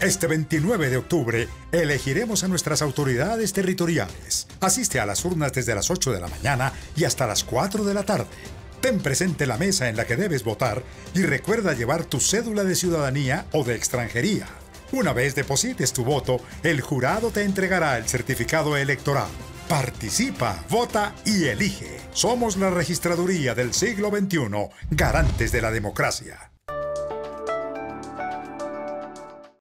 Este 29 de octubre elegiremos a nuestras autoridades territoriales. Asiste a las urnas desde las 8 de la mañana y hasta las 4 de la tarde. Ten presente la mesa en la que debes votar y recuerda llevar tu cédula de ciudadanía o de extranjería. Una vez deposites tu voto, el jurado te entregará el certificado electoral. Participa, vota y elige. Somos la registraduría del siglo XXI, garantes de la democracia.